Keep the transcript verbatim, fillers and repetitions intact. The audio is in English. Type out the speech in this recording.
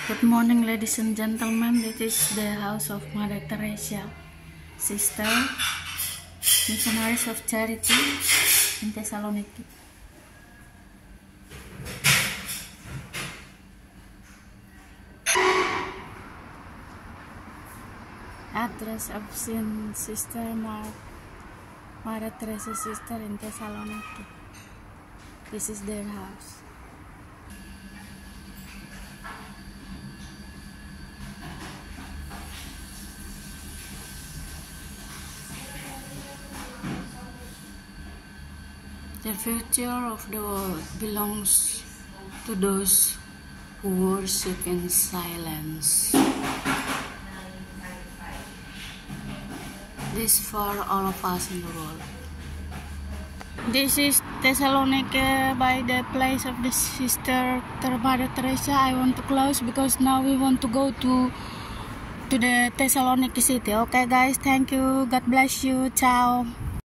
Good morning, ladies and gentlemen. This is the house of Mother Teresa, sister, missionaries of charity in Thessaloniki. Address of Sin Sister Mar Mother Teresa sister in Thesaloniki. This is their house. The future of the world belongs to those who worship in silence. This for all of us in the world. This is Thessaloniki by the place of the sister Mother Teresa. I want to close because now we want to go to to the Thessaloniki city. Okay guys, thank you. God bless you. Ciao.